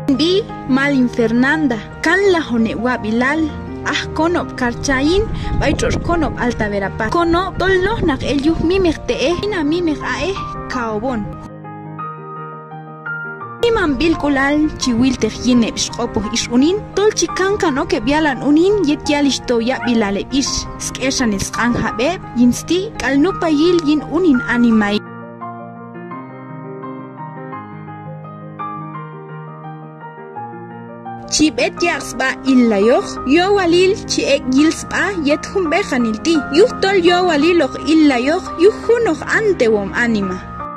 Bi Malin Fernanda, kan la Jonewa Bilal, konop karchain, baichos konop Alta Verapaz. Konop tollos nak ellos mimerte ina mimech kaobon. Iman bilkulal chiwil tejine bishqopo isunin, tol chikanka no que bialan unin yet yalisto ya bilale ish, skeshan iskan habeb, yinsti, kalnupa yil yin unin animai. Chibet yaxba illayoch, yo walil chiek gilsba yet humbejanilti, yuhtol yo waliloch illayoch, yuhunoch antewom anima.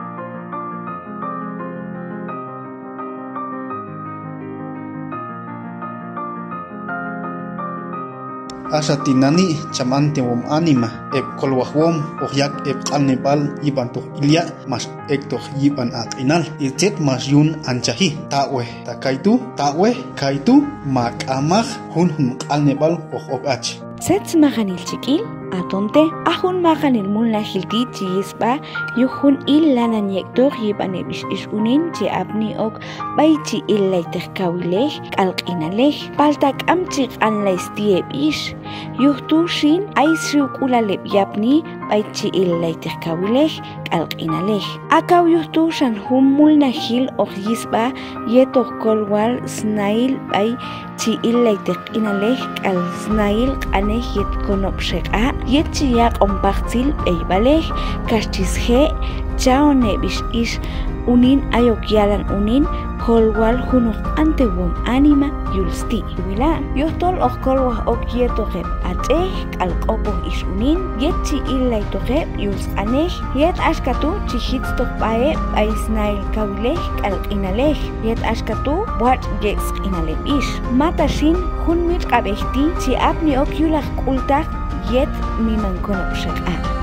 Asatinani chamantewom anima, kolwahwom, yak alnebal iban toh ilya, mas toh iban atinal, itzet mas yun anchahi, tawe, kaitu, makamah, hun alnebal ach. Sets maganil chikil, atonte, ahun maganil mun la hilti chisba, yuhun illanan yektor yiban is unin chi abni ok, baiti illay terkawileh, kalkinaleh, paltak amchik anlaistie ish, yuhtu shin aisriu kulaleb yapni, baiti illay terkawileh, kalkinaleh. Akaw yuhtu shan humul nahil ok yisba, yetok kolwal snail bay chi illay terkinaleh, kal snail aneh yet konop sheka, yet chiyak ompachtil eibaleh, kastishe, chao nebish ish, unin ayokyalan unin, kolwal hunok antewom anima yulsti. Wila, yuhtol ok kolwah ok yetokeb ateh, kalkopoh ish unin, yet chi illay tokeb yuls aneh, yet ashkatu chihits tokbae baisnail kawileh, kalkinaleh, yet ashkatu wat yeks inaleb ish. Matashin hunmit kabehti chi apni ok yulak kultak yet miman konop sheka.